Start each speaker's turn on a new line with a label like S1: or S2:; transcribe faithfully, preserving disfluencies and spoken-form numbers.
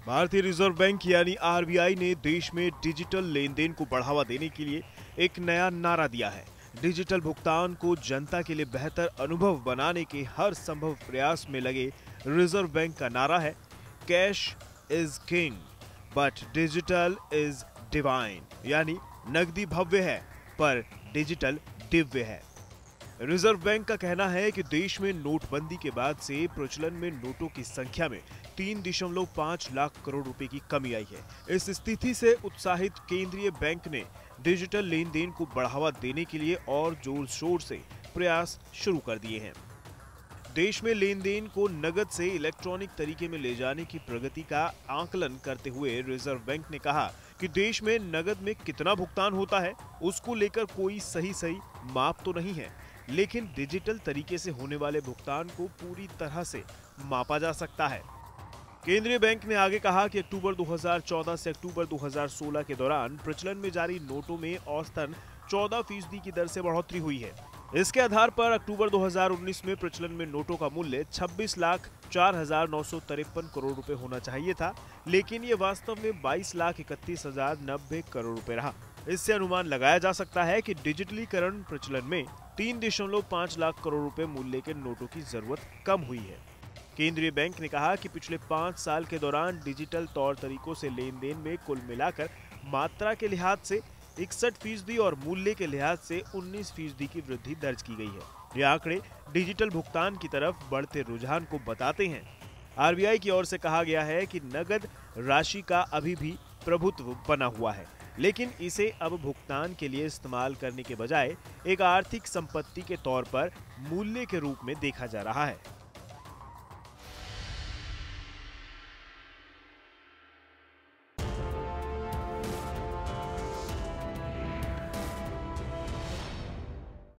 S1: भारतीय reserve bank यानी RBI ने देश में डिजिटल लेन देन को बढ़ावा देने के लिए एक नया नारा दिया है। डिजिटल भुगतान को जनता के लिए बेहतर अनुभव बनाने के हर संभव प्रयास में लगे रिजर्व बैंक का नारा है, cash is king but digital is divine, यानी नकदी भव्य है पर डिजिटल दिव्य है। रिजर्व बैंक का कहना है कि देश में नोटबंदी के बाद से प्रचलन में नोटों की संख्या में तीन दशमलव पाँच लाख करोड़ रुपए की कमी आई है। इस स्थिति से उत्साहित केंद्रीय बैंक ने डिजिटल लेन देन को बढ़ावा देने के लिए और जोर शोर से प्रयास शुरू कर दिए हैं। देश में लेन देन को नगद से इलेक्ट्रॉनिक तरीके में ले जाने की प्रगति का आकलन करते हुए रिजर्व बैंक ने कहा कि देश में नगद में कितना भुगतान होता है उसको लेकर कोई सही सही माप तो नहीं है, लेकिन डिजिटल तरीके से होने वाले भुगतान को पूरी तरह से मापा जा सकता है। केंद्रीय बैंक ने आगे कहा कि अक्टूबर दो हज़ार चौदह से अक्टूबर दो हज़ार सोलह के दौरान प्रचलन में जारी नोटों में औसतन चौदह फीसदी की दर से बढ़ोतरी हुई है। इसके आधार पर अक्टूबर दो हज़ार उन्नीस में प्रचलन में नोटों का मूल्य छब्बीस लाख चार हजार नौ सौ तिरपन करोड़ रुपए होना चाहिए था, लेकिन ये वास्तव में बाईस लाख इकतीस हजार नब्बे करोड़ रुपए रहा। इससे अनुमान लगाया जा सकता है कि डिजिटलीकरण प्रचलन में तीन दशमलव पाँच लाख करोड़ रुपए मूल्य के नोटों की जरूरत कम हुई है। केंद्रीय बैंक ने कहा कि पिछले पाँच साल के दौरान डिजिटल तौर तरीकों से लेन देन में कुल मिलाकर मात्रा के लिहाज से इकसठ फीसदी और मूल्य के लिहाज से उन्नीस फीसदी की वृद्धि दर्ज की गई है। ये आंकड़े डिजिटल भुगतान की तरफ बढ़ते रुझान को बताते हैं। आरबीआई की ओर से कहा गया है कि नगद राशि का अभी भी प्रभुत्व बना हुआ है, लेकिन इसे अब भुगतान के लिए इस्तेमाल करने के बजाय एक आर्थिक संपत्ति के तौर पर मूल्य के रूप में देखा जा रहा है।